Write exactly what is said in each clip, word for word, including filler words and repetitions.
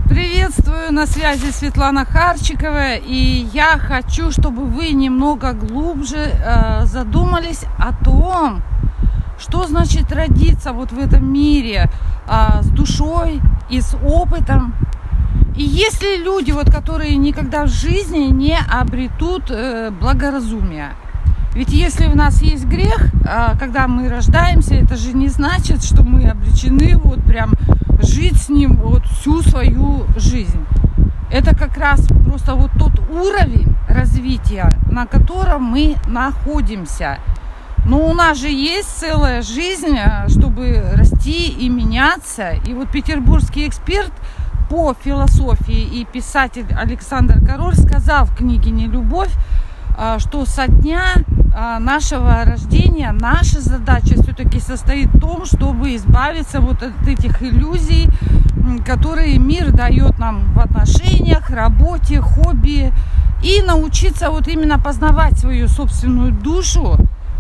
Приветствую, на связи Светлана Харчикова, и я хочу, чтобы вы немного глубже э, задумались о том, что значит родиться вот в этом мире э, с душой и с опытом. И если люди, вот, которые никогда в жизни не обретут э, благоразумия. Ведь если у нас есть грех, э, когда мы рождаемся, это же не значит, что мы обречены вот прям жить с ним вот всю свою жизнь. Это как раз просто вот тот уровень развития, на котором мы находимся. Но у нас же есть целая жизнь, чтобы расти и меняться. И вот петербургский эксперт по философии и писатель Александр Король сказал в книге «Нелюбовь», что со дня нашего рождения наша задача все-таки состоит в том, чтобы избавиться вот от этих иллюзий, которые мир дает нам в отношениях, работе, хобби, и научиться вот именно познавать свою собственную душу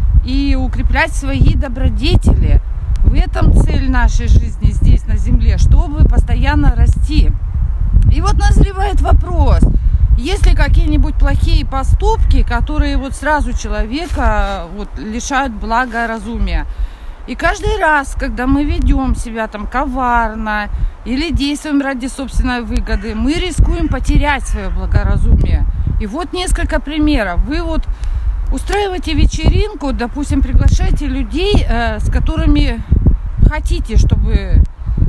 и укреплять свои добродетели. В этом цель нашей жизни здесь на земле, чтобы постоянно расти. И вот назревает вопрос: есть ли какие-нибудь плохие поступки, которые вот сразу человека вот лишают благоразумия? И каждый раз, когда мы ведем себя там коварно или действуем ради собственной выгоды, мы рискуем потерять свое благоразумие. И вот несколько примеров. Вы вот устраиваете вечеринку, допустим, приглашаете людей, э, с которыми хотите, чтобы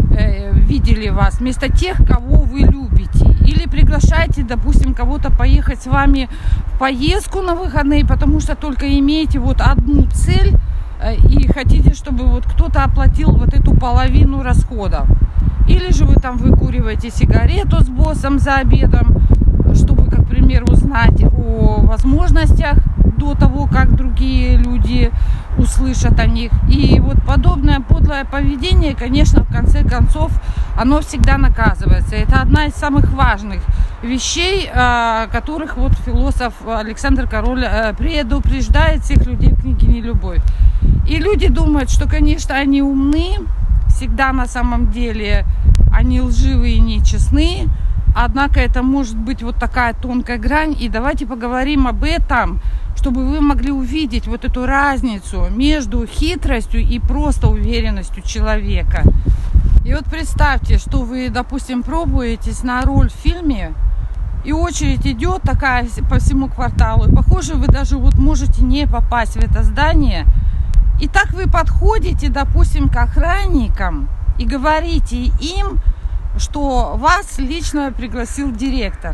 э, видели вас, вместо тех, кого вы любите. Или приглашаете, допустим, кого-то поехать с вами в поездку на выходные, потому что только имеете вот одну цель э, и хотите, чтобы вот кто-то оплатил вот эту половину расходов. Или же вы там выкуриваете сигарету с боссом за обедом, чтобы, как пример, узнать о возможностях до того, как другие люди услышат о них. И вот подобное подлое поведение, конечно, в конце концов, оно всегда наказывается. Это одна из самых важных вещей, которых вот философ Александр Король предупреждает всех людей в книге «Нелюбовь». И люди думают, что, конечно, они умны, всегда на самом деле они лживые и нечестны. Однако это может быть вот такая тонкая грань. И давайте поговорим об этом, чтобы вы могли увидеть вот эту разницу между хитростью и просто уверенностью человека. И вот представьте, что вы, допустим, пробуетесь на роль в фильме, и очередь идет такая по всему кварталу, и, похоже, вы даже вот можете не попасть в это здание. И так вы подходите, допустим, к охранникам и говорите им, что вас лично пригласил директор.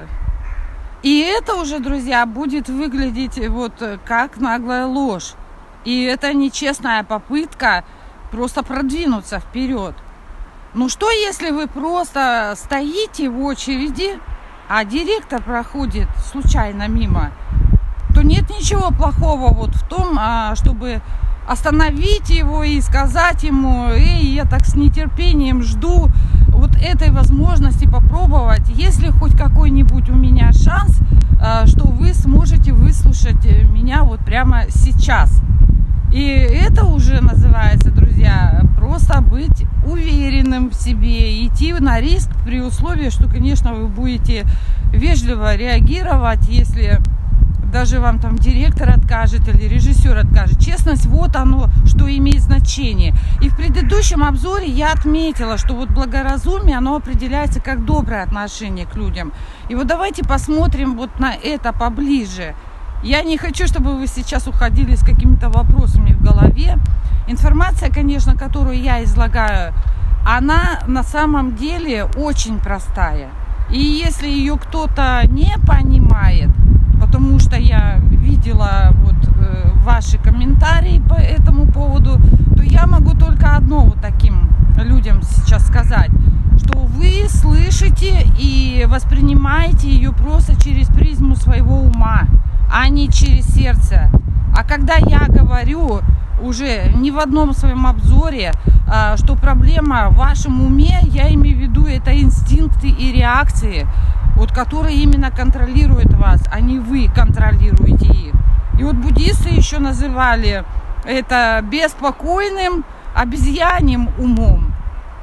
И это уже, друзья, будет выглядеть вот как наглая ложь. И это нечестная попытка просто продвинуться вперед. Ну что, если вы просто стоите в очереди, а директор проходит случайно мимо, то нет ничего плохого вот в том, чтобы остановить его и сказать ему: эй, я так с нетерпением жду вот этой возможности попробовать, есть ли хоть какой-нибудь у меня шанс, что вы сможете выслушать меня вот прямо сейчас. И это уже называется, друзья, просто быть уверенным в себе, идти на риск при условии, что, конечно, вы будете вежливо реагировать, если даже вам там директор откажет или режиссер откажет. Честность, вот оно, что имеет значение. И в предыдущем обзоре я отметила, что вот благоразумие, оно определяется как доброе отношение к людям. И вот давайте посмотрим вот на это поближе. Я не хочу, чтобы вы сейчас уходили с какими-то вопросами в голове. Информация, конечно, которую я излагаю, она на самом деле очень простая. И если ее кто-то не понимает, потому что я видела вот э, ваши комментарии по этому поводу, то я могу только одно вот таким людям сейчас сказать, что вы слышите и воспринимаете ее просто через призму своего ума, а не через сердце. А когда я говорю уже не в одном своем обзоре, э, что проблема в вашем уме, я имею в виду это инстинкты и реакции, вот, которые именно контролируют вас, а не вы контролируете их. И вот буддисты еще называли это беспокойным обезьяньим умом.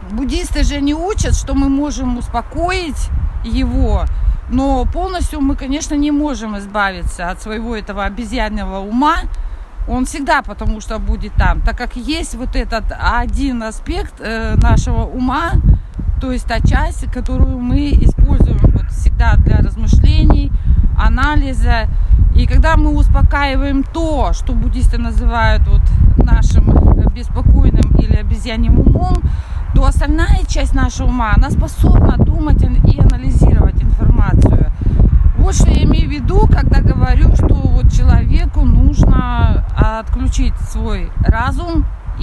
буддисты же не учат, что мы можем успокоить его, но полностью мы, конечно, не можем избавиться от своего этого обезьянного ума. Он всегда потому что будет там, так как есть вот этот один аспект э, нашего ума, то есть та часть, которую мы используем вот всегда для размышлений, анализа. И когда мы успокаиваем то, что буддисты называют вот нашим беспокойным или обезьяньим умом, то остальная часть нашего ума, она способна думать и анализировать информацию. Вот что я имею в виду, когда говорю, что вот человеку нужно отключить свой разум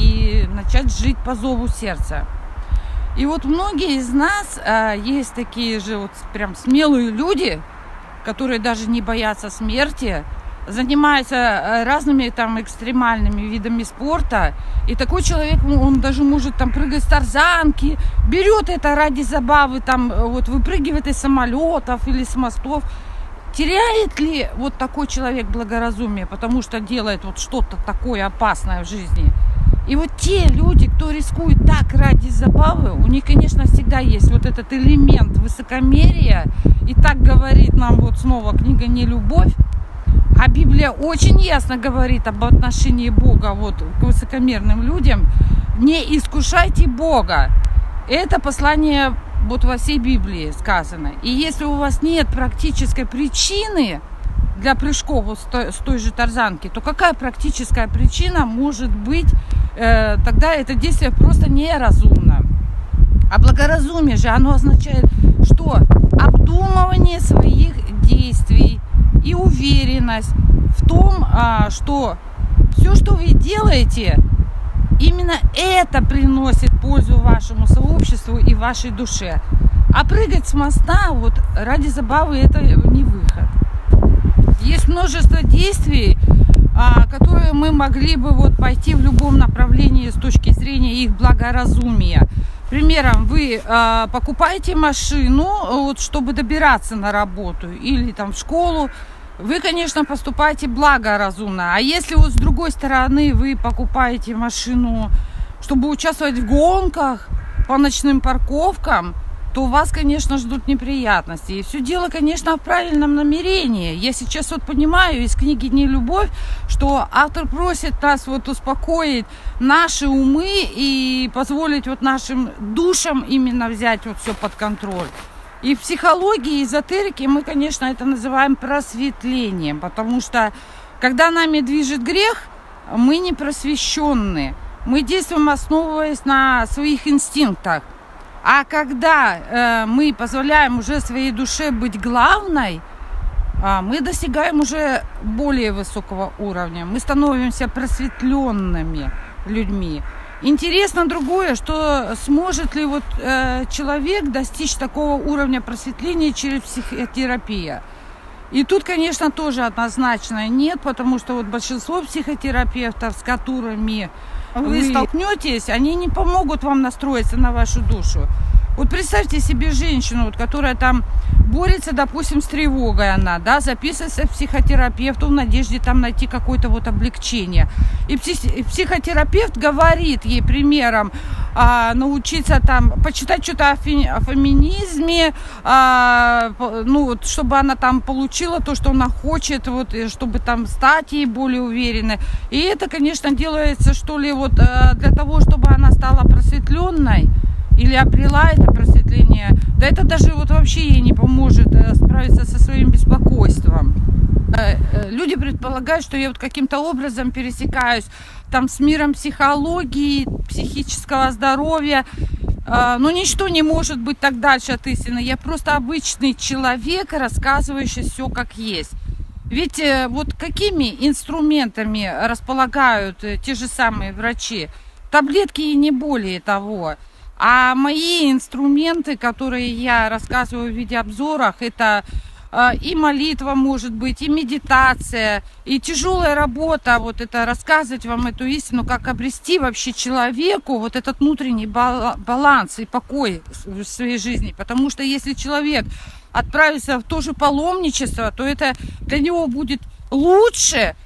и начать жить по зову сердца. И вот многие из нас, есть такие же вот прям смелые люди, которые даже не боятся смерти, занимаются разными там экстремальными видами спорта. И такой человек, он даже может там прыгать с тарзанки, берет это ради забавы, там вот выпрыгивает из самолетов или с мостов. Теряет ли вот такой человек благоразумие, потому что делает вот что-то такое опасное в жизни? И вот те люди, кто рискует так ради забавы, у них, конечно, всегда есть вот этот элемент высокомерия. И так говорит нам вот снова книга «Нелюбовь». А Библия очень ясно говорит об отношении Бога вот к высокомерным людям. Не искушайте Бога. Это послание вот во всей Библии сказано. И если у вас нет практической причины для прыжков вот с той же тарзанки, то какая практическая причина может быть? Э, тогда это действие просто неразумно. А благоразумие же, оно означает что? Обдумывание своих действий и уверенность в том, а, что все, что вы делаете, именно это приносит пользу вашему сообществу и вашей душе. А прыгать с моста вот ради забавы — это не выход. Есть множество действий, а, которые мы могли бы вот пойти в любом направлении с точки зрения их благоразумия. Примером, вы э, покупаете машину, вот, чтобы добираться на работу или там в школу, вы, конечно, поступаете благоразумно. А если вот с другой стороны вы покупаете машину, чтобы участвовать в гонках по ночным парковкам, то у вас, конечно, ждут неприятности. И все дело, конечно, в правильном намерении. Я сейчас вот понимаю из книги «Нелюбовь», что автор просит нас вот успокоить наши умы и позволить вот нашим душам именно взять вот все под контроль. И в психологии, эзотерике мы, конечно, это называем просветлением, потому что когда нами движет грех, мы не просвещенные. Мы действуем, основываясь на своих инстинктах. А когда э, мы позволяем уже своей душе быть главной, э, мы достигаем уже более высокого уровня. Мы становимся просветленными людьми. Интересно другое, что сможет ли вот, э, человек достичь такого уровня просветления через психотерапию. И тут, конечно, тоже однозначно нет, потому что вот большинство психотерапевтов, с которыми вы столкнетесь, они не помогут вам настроиться на вашу душу. Вот представьте себе женщину, вот, которая там борется, допустим, с тревогой, она, да, записывается к психотерапевту в надежде там найти какое-то вот облегчение. И психотерапевт говорит ей примером а, научиться там почитать что-то о, фи- о феминизме, а, ну вот, чтобы она там получила то, что она хочет, вот, чтобы там стать ей более уверенной. И это, конечно, делается, что ли, вот для того, чтобы она стала просветленной. Или обрела это просветление, да это даже вот вообще ей не поможет справиться со своим беспокойством. Люди предполагают, что я вот каким-то образом пересекаюсь там с миром психологии, психического здоровья, но ничто не может быть так дальше от истины. Я просто обычный человек, рассказывающий все как есть. Ведь вот какими инструментами располагают те же самые врачи? Таблетки и не более того. А мои инструменты, которые я рассказываю в видеообзорах, это э, и молитва, может быть, и медитация, и тяжелая работа, вот это рассказывать вам эту истину, как обрести вообще человеку вот этот внутренний баланс и покой в своей жизни. Потому что если человек отправится в то же паломничество, то это для него будет лучше,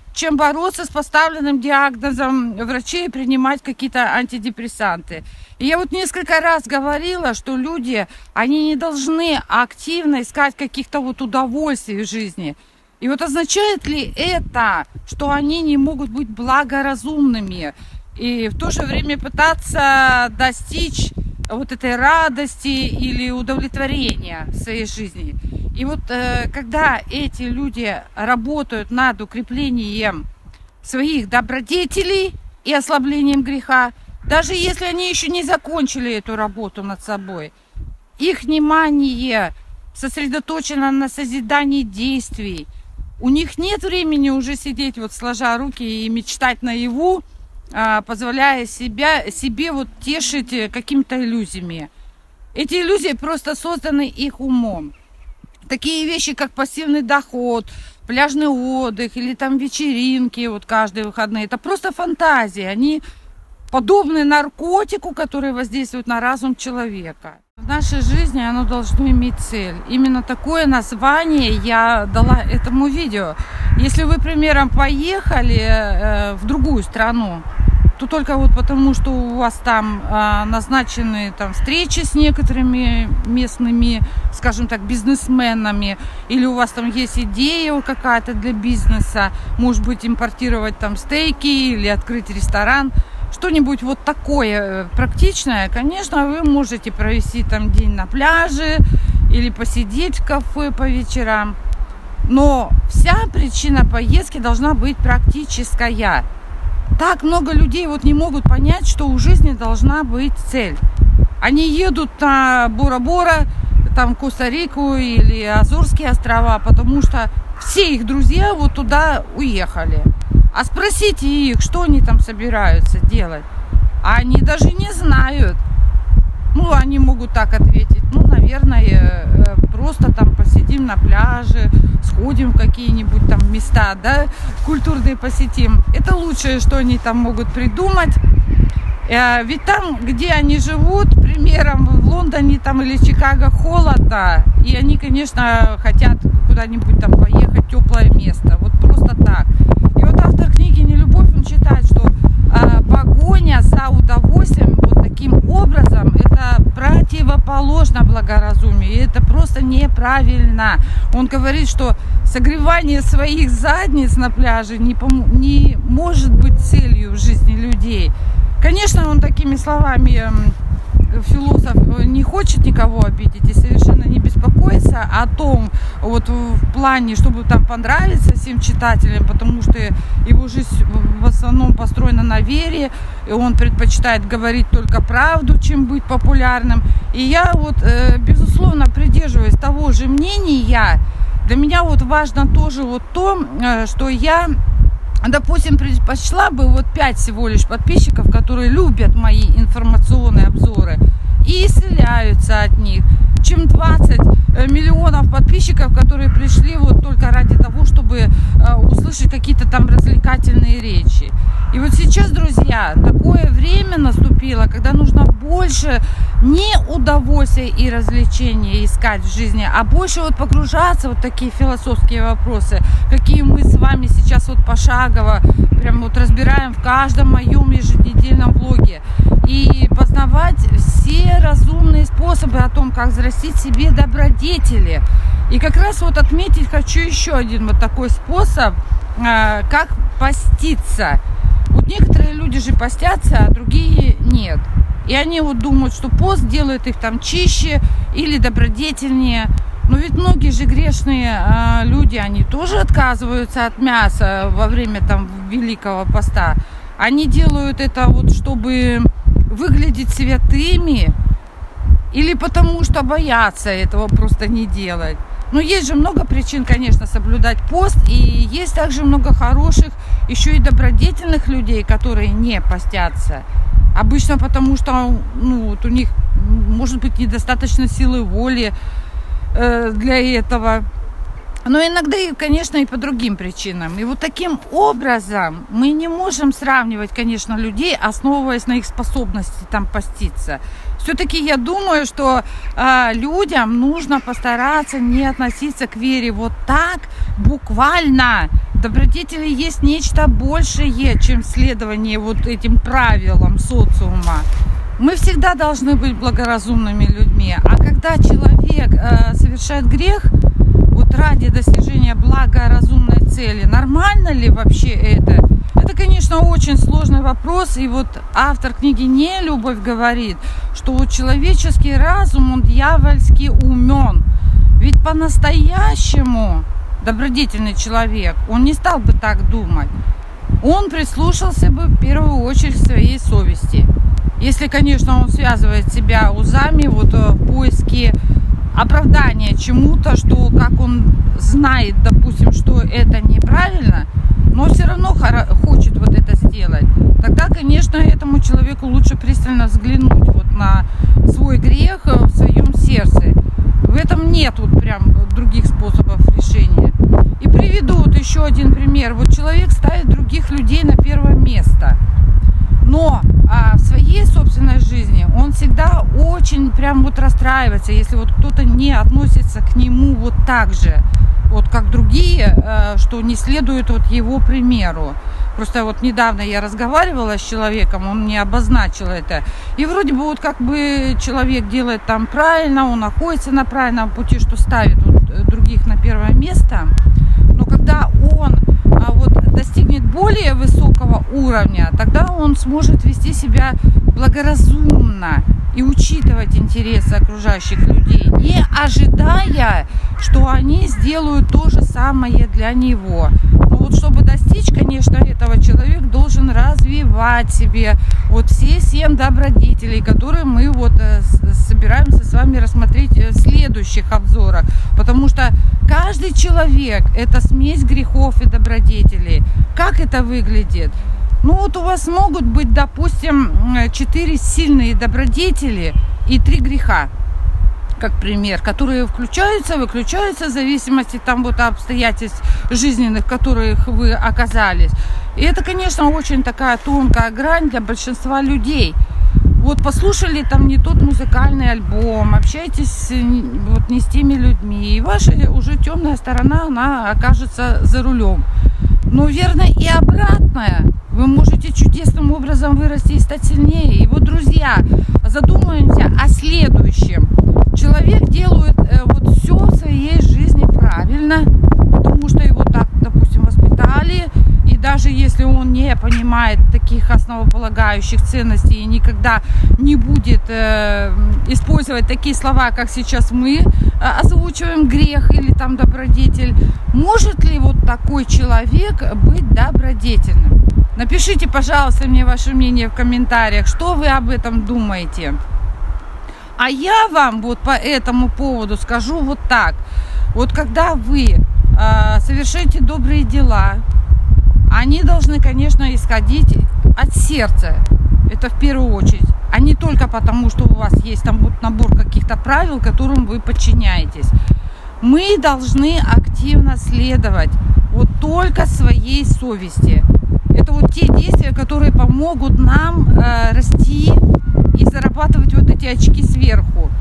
чем бороться с поставленным диагнозом врачей и принимать какие-то антидепрессанты. И я вот несколько раз говорила, что люди, они не должны активно искать каких-то вот удовольствий в жизни. И вот означает ли это, что они не могут быть благоразумными и в то же время пытаться достичь вот этой радости или удовлетворения в своей жизни? И вот э, когда эти люди работают над укреплением своих добродетелей и ослаблением греха, даже если они еще не закончили эту работу над собой, их внимание сосредоточено на созидании действий, у них нет времени уже сидеть вот сложа руки и мечтать наяву, э, позволяя себя, себе вот тешить какими-то иллюзиями. Эти иллюзии просто созданы их умом. Такие вещи, как пассивный доход, пляжный отдых или там вечеринки вот каждые выходные, это просто фантазии. Они подобны наркотику, который воздействует на разум человека. В нашей жизни оно должно иметь цель. Именно такое название я дала этому видео. Если вы, примером, поехали э, в другую страну, то только вот потому, что у вас там э, назначены там встречи с некоторыми местными, скажем так, бизнесменами, или у вас там есть идея какая-то для бизнеса, может быть, импортировать там стейки или открыть ресторан, что-нибудь вот такое практичное, конечно, вы можете провести там день на пляже или посидеть в кафе по вечерам, но вся причина поездки должна быть практическая. Так много людей вот не могут понять, что у жизни должна быть цель. Они едут на Бора-Бора, там Коста-Рику или Азорские острова, потому что все их друзья вот туда уехали. А спросите их, что они там собираются делать. А они даже не знают. Ну, они могут так ответить. Ну, наверное, просто там посидим на пляже, сходим в какие-нибудь там места, да, культурные посетим. Это лучшее, что они там могут придумать. Ведь там, где они живут, примером, в Лондоне там или Чикаго холодно, и они, конечно, хотят куда-нибудь там поехать в теплое место. Вот просто так. И вот автор книги «Нелюбовь», он считает, что э, погоня за удовольствием вот таким образом, это противоположно благоразумию, и это просто неправильно. Он говорит, что согревание своих задниц на пляже не, пом- не может быть целью в жизни людей. Конечно, он такими словами, философ, не хочет никого обидеть и совершенно не беспокоится о том, вот в плане, чтобы там понравиться всем читателям, потому что его жизнь в основном построена на вере, и он предпочитает говорить только правду, чем быть популярным. И я вот, безусловно, придерживаюсь того же мнения. Для меня вот важно тоже вот то, что я, допустим, предпочла бы вот пять всего лишь подписчиков, которые любят мои информационные обзоры и исцеляются от них, чем двадцать миллионов подписчиков, которые пришли вот только ради того, чтобы услышать какие-то там развлекательные речи. И вот сейчас, друзья, такое время наступило, когда нужно больше не удовольствия и развлечения искать в жизни, а больше вот погружаться в вот такие философские вопросы, какие мы с вами сейчас вот пошагово прям вот разбираем в каждом моем еженедельном влоге. И познавать все разумные способы о том, как взрастить себе добродетели. И как раз вот отметить хочу еще один вот такой способ, как поститься. Вот некоторые люди же постятся, а другие нет. И они вот думают, что пост делает их там чище или добродетельнее. Но ведь многие же грешные э, люди, они тоже отказываются от мяса во время там Великого Поста. Они делают это вот, чтобы выглядеть святыми, или потому что боятся этого просто не делать. Но есть же много причин, конечно, соблюдать пост, и есть также много хороших, еще и добродетельных людей, которые не постятся. Обычно потому что, ну, вот у них, может быть, недостаточно силы воли э, для этого. Но иногда, конечно, и по другим причинам. И вот таким образом мы не можем сравнивать, конечно, людей, основываясь на их способности там поститься. Все-таки я думаю, что э, людям нужно постараться не относиться к вере вот так буквально, добродетели есть нечто большее, чем следование вот этим правилам социума. Мы всегда должны быть благоразумными людьми. А когда человек э, совершает грех вот ради достижения благоразумной цели, нормально ли вообще это? Это, конечно, очень сложный вопрос. И вот автор книги «Нелюбовь» говорит, что вот человеческий разум, он дьявольски умен. Ведь по-настоящему добродетельный человек, он не стал бы так думать. Он прислушался бы в первую очередь к своей совести. Если, конечно, он связывает себя узами вот, в поиске оправдания чему-то, что как он знает, допустим, что это неправильно, но все равно хочет вот это сделать, тогда, конечно, этому человеку лучше пристально взглянуть вот на свой грех в своем сердце. В этом нет вот прям других способов решения. И приведу вот еще один пример. Вот человек ставит других людей на первое место. Но а, в своей собственной жизни он всегда очень прям вот расстраивается, если вот кто-то не относится к нему вот так же, вот как другие, а, что не следует вот его примеру. Просто вот недавно я разговаривала с человеком, он мне обозначил это. И вроде бы вот как бы человек делает там правильно, он находится на правильном пути, что ставит вот других на первое место. Но когда он а, вот достигнет более высокого уровня, тогда он сможет вести себя благоразумно и учитывать интересы окружающих людей, не ожидая, что они сделают то же самое для него. Но вот чтобы достичь, конечно, этого, человек должен развивать себе вот все семь добродетелей, которые мы вот собираемся с вами рассмотреть в следующих обзорах. Потому что каждый человек – это смесь грехов и добродетелей. Как это выглядит? Ну вот у вас могут быть, допустим, четыре сильные добродетели и три греха, как пример, которые включаются, выключаются в зависимости там вот обстоятельств жизненных, в которых вы оказались. И это, конечно, очень такая тонкая грань для большинства людей. Вот послушали там не тот музыкальный альбом, общаетесь вот не с теми людьми, и ваша уже темная сторона, она окажется за рулем. Но верно и обратное. Вы можете чудесным образом вырасти и стать сильнее. И вот, друзья, задумаемся о следующем. Человек делает э, вот все в своей жизни правильно, потому что его так, допустим, воспитали. И даже если он не понимает таких основополагающих ценностей и никогда не будет э, использовать такие слова, как сейчас мы э, озвучиваем, грех или там добродетель, может ли вот такой человек быть добродетельным? Напишите, пожалуйста, мне ваше мнение в комментариях, что вы об этом думаете. А я вам вот по этому поводу скажу вот так. Вот когда вы э, совершаете добрые дела, они должны, конечно, исходить от сердца. Это в первую очередь. А не только потому, что у вас есть там вот набор каких-то правил, которым вы подчиняетесь. Мы должны активно следовать вот только своей совести. Это вот те действия, которые помогут нам э, расти и зарабатывать вот эти очки сверху.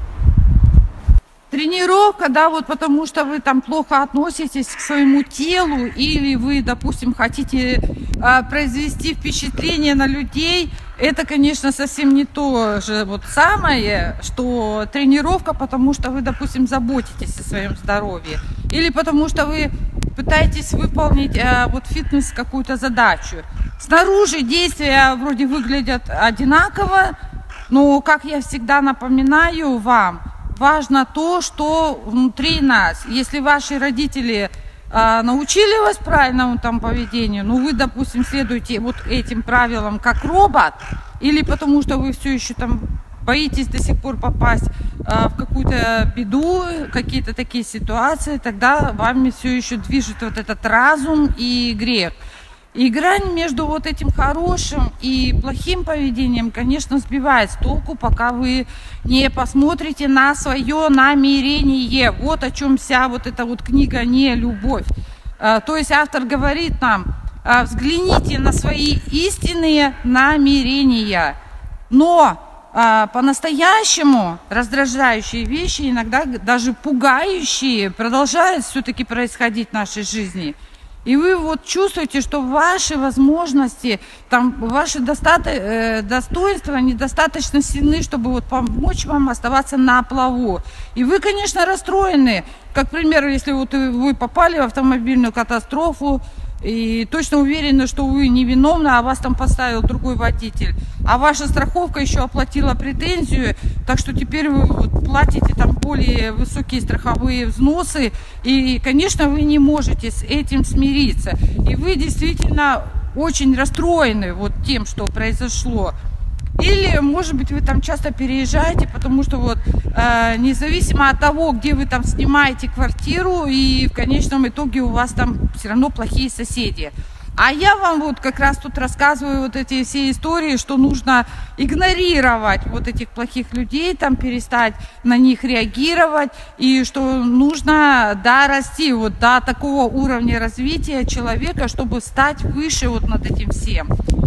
Тренировка, да, вот потому что вы там плохо относитесь к своему телу, или вы, допустим, хотите э, произвести впечатление на людей, это, конечно, совсем не то же вот самое, что тренировка, потому что вы, допустим, заботитесь о своем здоровье, или потому что вы пытаетесь выполнить э, вот фитнес какую-то задачу. Снаружи действия вроде выглядят одинаково, но, как я всегда напоминаю вам, важно то, что внутри нас. Если ваши родители э, научили вас правильному там поведению, ну вы, допустим, следуете вот этим правилам как робот, или потому что вы все еще там боитесь до сих пор попасть э, в какую-то беду, какие-то такие ситуации, тогда вами все еще движет вот этот разум и грех. И грань между вот этим хорошим и плохим поведением, конечно, сбивает с толку, пока вы не посмотрите на свое намерение. Вот о чем вся вот эта вот книга «Нелюбовь». То есть автор говорит нам, взгляните на свои истинные намерения. Но по-настоящему раздражающие вещи, иногда даже пугающие, продолжают все-таки происходить в нашей жизни. И вы вот чувствуете, что ваши возможности, там, ваши достаток, э, достоинства недостаточно сильны, чтобы вот помочь вам оставаться на плаву. И вы, конечно, расстроены. Как, к примеру, если вот вы попали в автомобильную катастрофу, и точно уверены, что вы невиновны, а вас там поставил другой водитель. А ваша страховка еще оплатила претензию, так что теперь вы вот платите там более высокие страховые взносы. И, конечно, вы не можете с этим смириться. И вы действительно очень расстроены вот тем, что произошло. Или, может быть, вы там часто переезжаете, потому что вот э, независимо от того, где вы там снимаете квартиру, и в конечном итоге у вас там все равно плохие соседи. А я вам вот как раз тут рассказываю вот эти все истории, что нужно игнорировать вот этих плохих людей, там перестать на них реагировать, и что нужно, да, расти вот до такого уровня развития человека, чтобы стать выше вот над этим всем.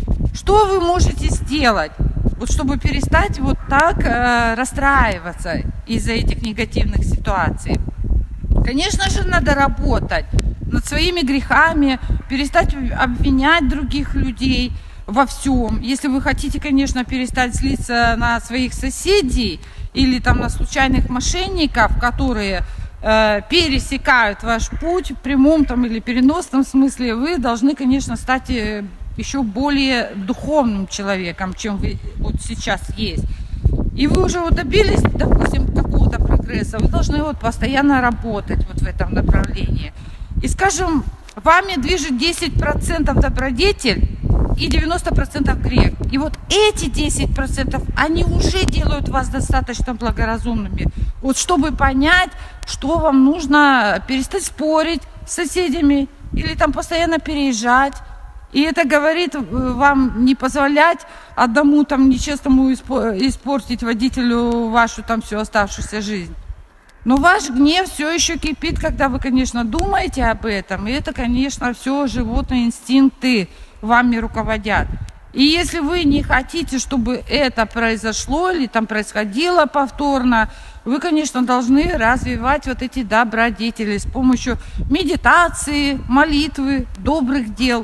Что вы можете сделать, вот, чтобы перестать вот так э, расстраиваться из-за этих негативных ситуаций? Конечно же, надо работать над своими грехами, перестать обвинять других людей во всем. Если вы хотите, конечно, перестать злиться на своих соседей или там на случайных мошенников, которые э, пересекают ваш путь в прямом там или переносном смысле, вы должны, конечно, стать э, еще более духовным человеком, чем вы вот сейчас есть. И вы уже вот добились, допустим, какого-то прогресса, вы должны вот постоянно работать вот в этом направлении. И, скажем, вами движет десять процентов добродетель и девяносто процентов грех. И вот эти десять процентов, они уже делают вас достаточно благоразумными. Вот чтобы понять, что вам нужно перестать спорить с соседями или там постоянно переезжать. И это говорит вам не позволять одному там нечестному испортить водителю вашу там всю оставшуюся жизнь. Но ваш гнев все еще кипит, когда вы, конечно, думаете об этом. И это, конечно, все животные инстинкты вами руководят. И если вы не хотите, чтобы это произошло или там происходило повторно, вы, конечно, должны развивать вот эти добродетели с помощью медитации, молитвы, добрых дел.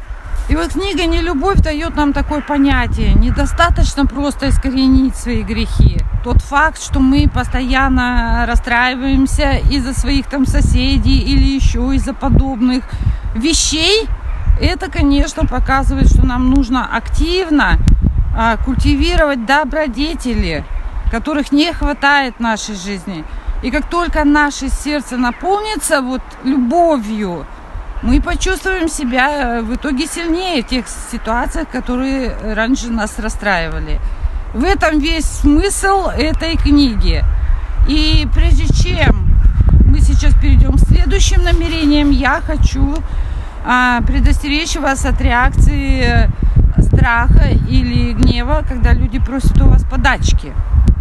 И вот книга «Нелюбовь» дает нам такое понятие. Недостаточно просто искоренить свои грехи. Тот факт, что мы постоянно расстраиваемся из-за своих там соседей или еще из-за подобных вещей, это, конечно, показывает, что нам нужно активно а, культивировать добродетели, которых не хватает в нашей жизни. И как только наше сердце наполнится вот любовью, мы почувствуем себя в итоге сильнее в тех ситуациях, которые раньше нас расстраивали. В этом весь смысл этой книги. И прежде чем мы сейчас перейдем к следующим намерениям, я хочу а, предостеречь вас от реакции страха или гнева, когда люди просят у вас подачки.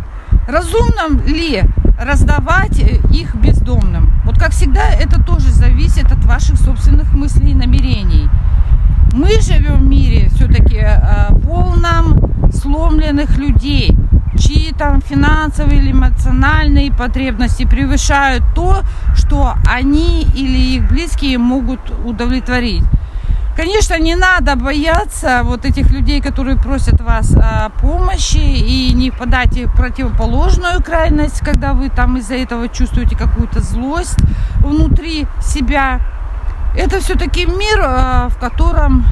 Разумно ли раздавать их бездомным? Вот как всегда, это тоже зависит от ваших собственных мыслей и намерений. Мы живем в мире все-таки полном сломленных людей, чьи там финансовые или эмоциональные потребности превышают то, что они или их близкие могут удовлетворить. Конечно, не надо бояться вот этих людей, которые просят вас о помощи, и не впадайте в противоположную крайность, когда вы там из-за этого чувствуете какую-то злость внутри себя. Это все-таки мир, в котором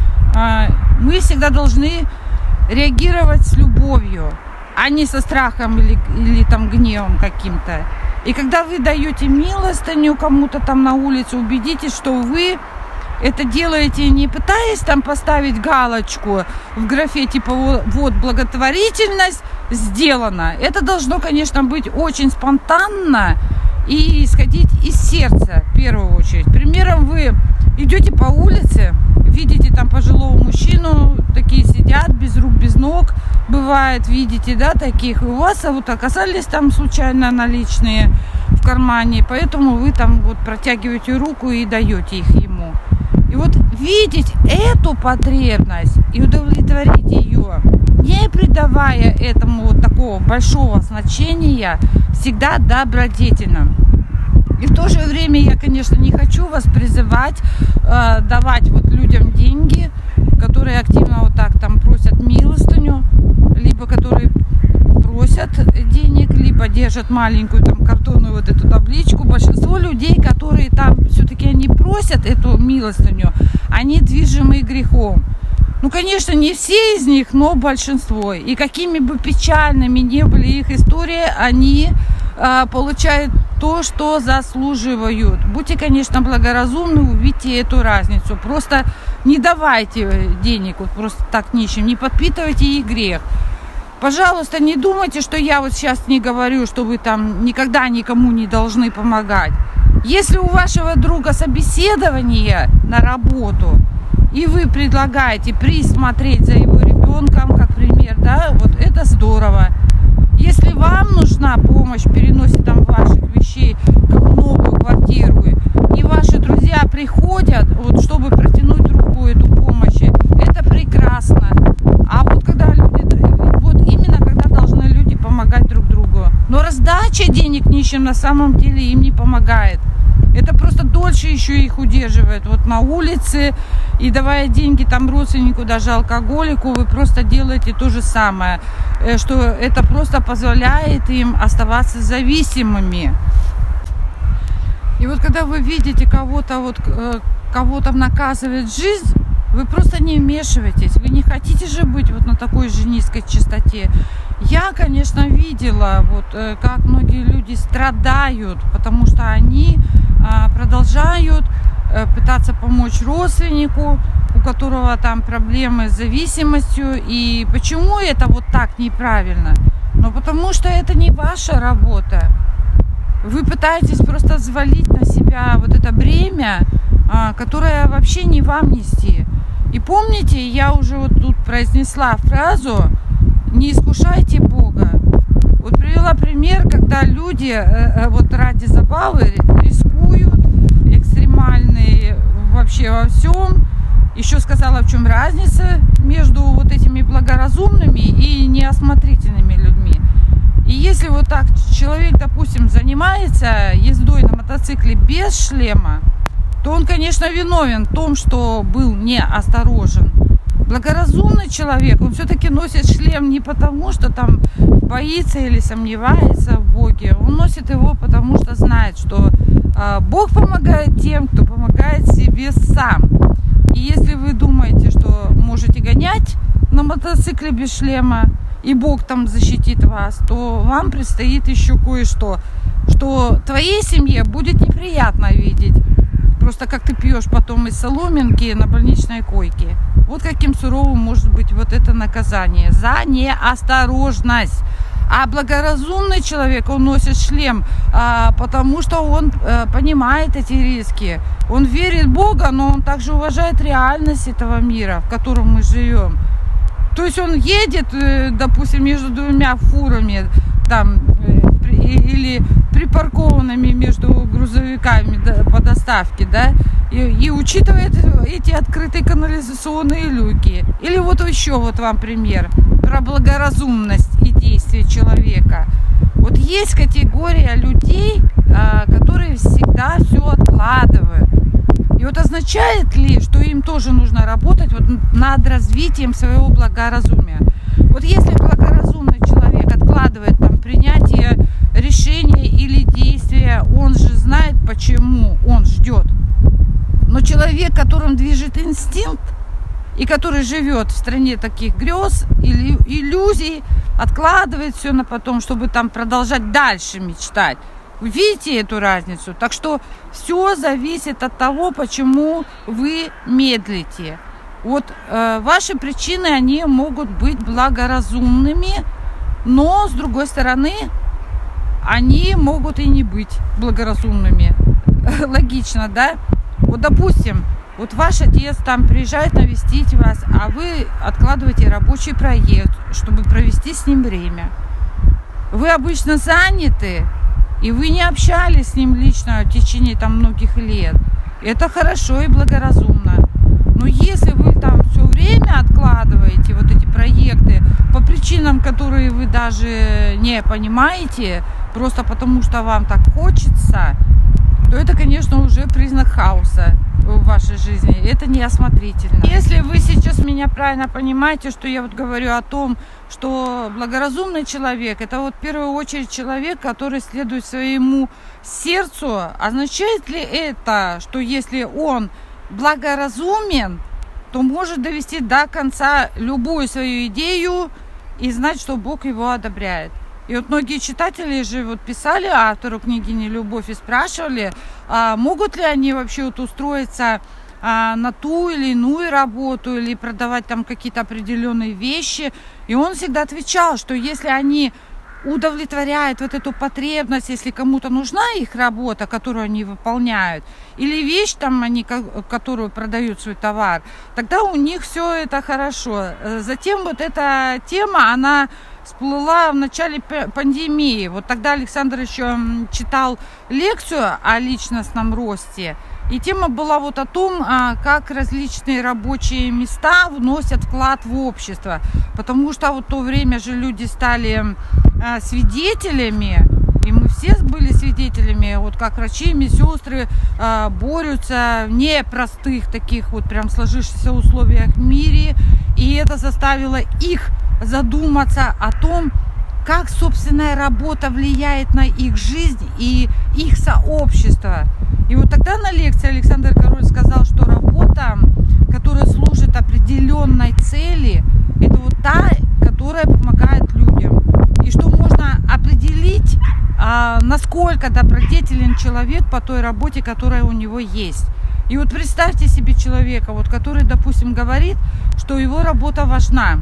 мы всегда должны реагировать с любовью, а не со страхом или, или там гневом каким-то. И когда вы даете милостыню кому-то там на улице, убедитесь, что вы это делаете, не пытаясь там поставить галочку в графе типа вот благотворительность сделана. Это должно, конечно, быть очень спонтанно и исходить из сердца в первую очередь. Примером, вы идете по улице, видите там пожилого мужчину, такие сидят без рук, без ног, бывает, видите, да, таких, и у вас вот оказались там случайно наличные в кармане, поэтому вы там вот протягиваете руку и даете их ему. И вот видеть эту потребность и удовлетворить ее, не придавая этому вот такого большого значения, всегда добродетельно. И в то же время я, конечно, не хочу вас призывать э, давать вот людям деньги, которые активно вот так там просят милостыню, либо которые просят денег, либо держат маленькую там картонную вот эту табличку. Большинство людей, которые там все-таки они просят эту милостыню, они движимы грехом. Ну, конечно, не все из них, но большинство. И какими бы печальными ни были их истории, они э, получают то, что заслуживают. Будьте, конечно, благоразумны, увидите эту разницу. Просто не давайте денег вот просто так нищим, не подпитывайте их грех. Пожалуйста, не думайте, что я вот сейчас не говорю, что вы там никогда никому не должны помогать. Если у вашего друга собеседование на работу, и вы предлагаете присмотреть за его ребенком, как пример, да, вот это здорово. Если вам нужна помощь в переносе там ваших вещей в новую квартиру, и ваши друзья приходят, вот, чтобы протянуть руку эту помощь, это прекрасно. А вот когда люди, вот именно когда должны люди помогать друг другу. Но раздача денег нищим на самом деле им не помогает. Это просто дольше еще их удерживает вот на улице. И давая деньги там родственнику, даже алкоголику, вы просто делаете то же самое. Что это просто позволяет им оставаться зависимыми. И вот когда вы видите кого-то, вот, кого-то наказывает жизнь, вы просто не вмешиваетесь. Вы не хотите же быть вот на такой же низкой частоте. Я, конечно, видела, вот, как многие люди страдают, потому что они продолжают пытаться помочь родственнику, у которого там проблемы с зависимостью. И почему это вот так неправильно? Ну, потому что это не ваша работа. Вы пытаетесь просто взвалить на себя вот это бремя, которое вообще не вам нести. И помните, я уже вот тут произнесла фразу «не искушайте Бога». Вот привела пример, когда люди вот ради забавы рискуют, экстремальные вообще во всем. Еще сказала, в чем разница между вот этими благоразумными и неосмотрительными людьми. И если вот так человек, допустим, занимается ездой на мотоцикле без шлема, то он, конечно, виновен в том, что был неосторожен. Благоразумный человек, он все-таки носит шлем не потому, что там боится или сомневается в Боге. Он носит его, потому что знает, что э, Бог помогает тем, кто помогает себе сам. И если вы думаете, что можете гонять на мотоцикле без шлема, и Бог там защитит вас, то вам предстоит еще кое-что, что твоей семье будет неприятно видеть. Просто как ты пьешь потом из соломинки на больничной койке. Вот каким суровым может быть вот это наказание за неосторожность. А благоразумный человек, он носит шлем, а, потому что он а, понимает эти риски. Он верит в Бога, но он также уважает реальность этого мира, в котором мы живем. То есть он едет, допустим, между двумя фурами там, или припаркованными между грузовиками по доставке, да, и, и учитывает эти открытые канализационные люки. Или вот еще вот вам пример про благоразумность и действия человека. Вот есть категория людей, которые всегда все откладывают. И вот означает ли, что им тоже нужно работать вот над развитием своего благоразумия? Вот если благоразумный человек откладывает там принятие решения или действия, он же знает, почему он ждет. Но человек, которым движет инстинкт, и который живет в стране таких грез или иллюзий, откладывает все на потом, чтобы там продолжать дальше мечтать. Вы видите эту разницу? Так что все зависит от того, почему вы медлите. Вот э, ваши причины, они могут быть благоразумными, но с другой стороны, они могут и не быть благоразумными. Логично, да? Вот, допустим, вот ваш отец там приезжает навестить вас, а вы откладываете рабочий проект, чтобы провести с ним время. Вы обычно заняты, и вы не общались с ним лично в течение там многих лет. Это хорошо и благоразумно. Но если вы там все время откладываете вот эти проекты по причинам, которые вы даже не понимаете, просто потому что вам так хочется, то это, конечно, уже признак хаоса в вашей жизни. Это неосмотрительно. Если вы сейчас меня правильно понимаете, что я вот говорю о том, что благоразумный человек, это вот в первую очередь человек, который следует своему сердцу, означает ли это, что если он благоразумен, то может довести до конца любую свою идею и знать, что Бог его одобряет? И вот многие читатели же вот писали автору книги «Нелюбовь» и спрашивали, а могут ли они вообще вот устроиться а, на ту или иную работу или продавать там какие-то определенные вещи. И он всегда отвечал, что если они удовлетворяют вот эту потребность, если кому-то нужна их работа, которую они выполняют, или вещь там они, которую продают свой товар, тогда у них все это хорошо. Затем вот эта тема, она всплыла в начале пандемии. Вот тогда Александр еще читал лекцию о личностном росте. И тема была вот о том, как различные рабочие места вносят вклад в общество. Потому что вот в то время же люди стали свидетелями, и мы все были свидетелями, вот как врачи и медсестры борются в непростых таких вот прям сложившихся условиях в мире. И это заставило их задуматься о том, как собственная работа влияет на их жизнь и их сообщество. И вот тогда на лекции Александр Король сказал, что работа, которая служит определенной цели, это вот та, которая помогает людям. И что можно определить, насколько добродетелен человек по той работе, которая у него есть. И вот представьте себе человека, вот, который, допустим, говорит, что его работа важна,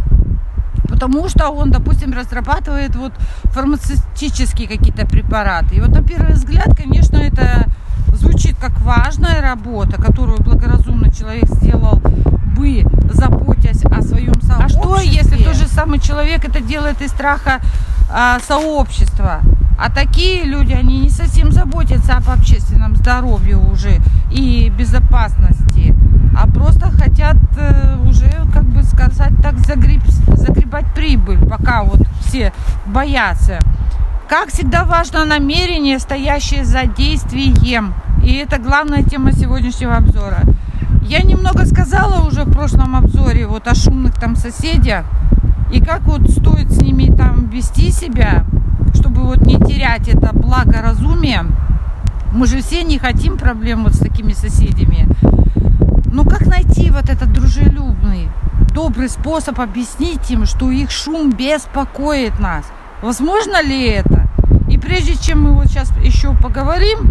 потому что он, допустим, разрабатывает вот фармацевтические какие-то препараты. И вот на первый взгляд, конечно, это звучит как важная работа, которую благоразумный человек сделал бы, заботясь о своем сообществе. А что, если тот же самый человек это делает из страха а, сообщества? А такие люди, они не совсем заботятся об общественном здоровье уже и безопасности, а просто хотят э, уже, как бы сказать так, загреб, загребать прибыль, пока вот все боятся. Как всегда важно намерение, стоящее за действием. И это главная тема сегодняшнего обзора. Я немного сказала уже в прошлом обзоре вот о шумных там соседях. И как вот стоит с ними там вести себя, чтобы вот не терять это благоразумие. Мы же все не хотим проблем вот с такими соседями. Но как найти вот этот дружелюбный, добрый способ объяснить им, что их шум беспокоит нас? Возможно ли это? И прежде чем мы вот сейчас еще поговорим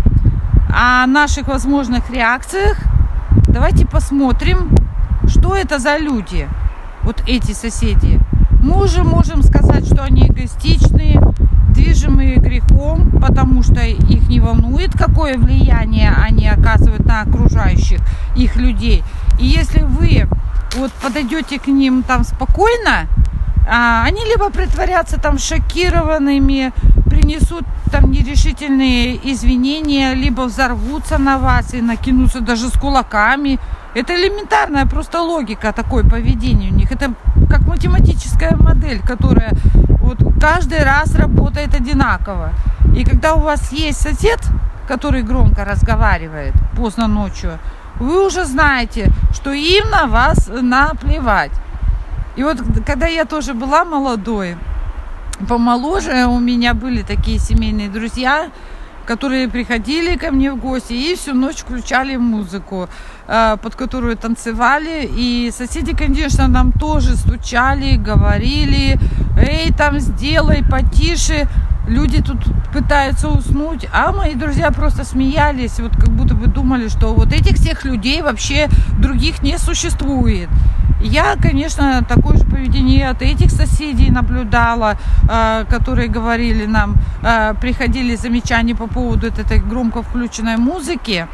о наших возможных реакциях, давайте посмотрим, что это за люди, вот эти соседи. Мы уже можем сказать, что они эгоистичные, движимые грехом, потому что их не волнует, какое влияние они оказывают на окружающих их людей. И если вы вот подойдете к ним там спокойно, они либо притворятся там шокированными, принесут там нерешительные извинения, либо взорвутся на вас и накинутся даже с кулаками. Это элементарная просто логика такой поведения у них. Это как математическая модель, которая вот каждый раз работает одинаково. И когда у вас есть сосед, который громко разговаривает поздно ночью, вы уже знаете, что им на вас наплевать. И вот когда я тоже была молодой, помоложе, у меня были такие семейные друзья, которые приходили ко мне в гости и всю ночь включали музыку, под которую танцевали. И соседи, конечно, нам тоже стучали, говорили: эй, там сделай потише. Люди тут пытаются уснуть, а мои друзья просто смеялись, вот как будто бы думали, что вот этих всех людей вообще других не существует. Я, конечно, такое же поведение от этих соседей наблюдала, которые говорили нам, приходили замечания по поводу этой громко включенной музыки,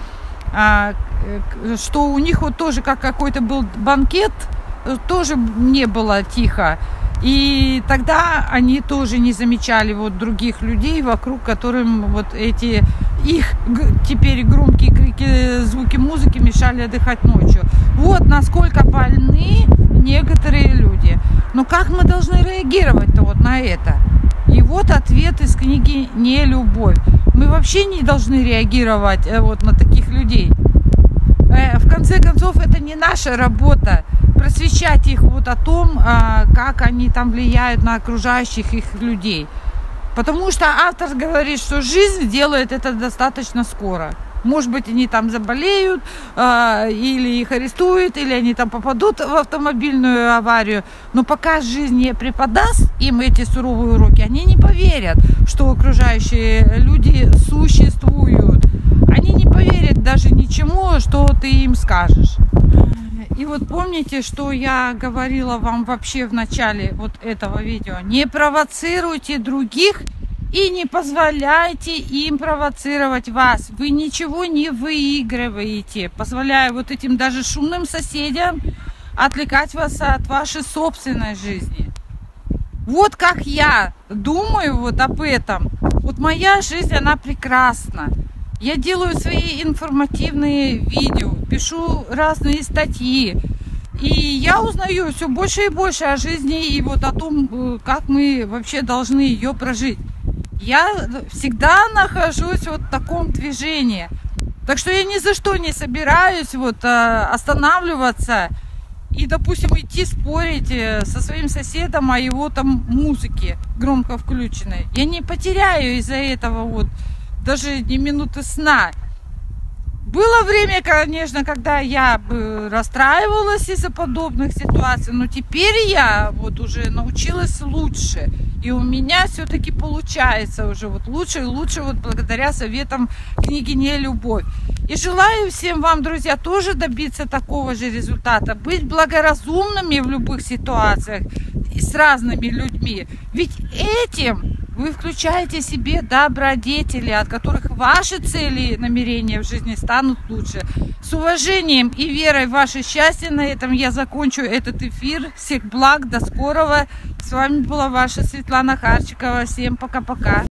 что у них вот тоже как какой-то был банкет, тоже не было тихо. И тогда они тоже не замечали вот других людей вокруг, которым вот эти их теперь громкие крики, звуки музыки мешали отдыхать ночью. Вот насколько больны некоторые люди. Но как мы должны реагировать-то вот на это? И вот ответ из книги «Не любовь». Мы вообще не должны реагировать вот на таких людей. В конце концов, это не наша работа просвещать их вот о том, как они там влияют на окружающих их людей. Потому что автор говорит, что жизнь делает это достаточно скоро. Может быть, они там заболеют, или их арестуют, или они там попадут в автомобильную аварию. Но пока жизнь не преподаст им эти суровые уроки, они не поверят, что окружающие люди существуют. Они не поверят даже ничему, что ты им скажешь. И вот помните, что я говорила вам вообще в начале вот этого видео. Не провоцируйте других и не позволяйте им провоцировать вас. Вы ничего не выигрываете, позволяя вот этим даже шумным соседям отвлекать вас от вашей собственной жизни. Вот как я думаю вот об этом. Вот моя жизнь, она прекрасна. Я делаю свои информативные видео, пишу разные статьи. И я узнаю все больше и больше о жизни и вот о том, как мы вообще должны ее прожить. Я всегда нахожусь вот в таком движении. Так что я ни за что не собираюсь вот останавливаться и, допустим, идти спорить со своим соседом о его там музыке громко включенной. Я не потеряю из-за этого вот даже ни минуты сна. Было время, конечно, когда я бы расстраивалась из-за подобных ситуаций, но теперь я вот уже научилась лучше. И у меня все-таки получается уже вот лучше и лучше вот благодаря советам книги «Не любовь». И желаю всем вам, друзья, тоже добиться такого же результата. Быть благоразумными в любых ситуациях с разными людьми. Ведь этим вы включаете себе добродетели, от которых ваши цели и намерения в жизни станут лучше. С уважением и верой в ваше счастье. На этом я закончу этот эфир. Всех благ, до скорого. С вами была ваша Светлана Харчикова. Всем пока-пока.